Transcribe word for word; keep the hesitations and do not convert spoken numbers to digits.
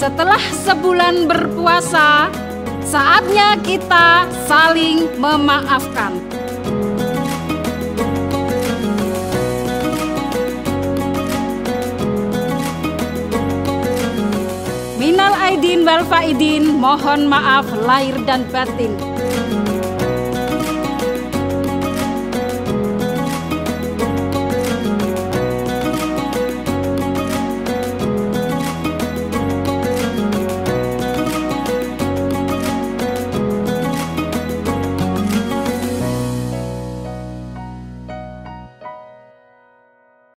Setelah sebulan berpuasa, saatnya kita saling memaafkan. Minal aidin wal faidin, mohon maaf lahir dan batin.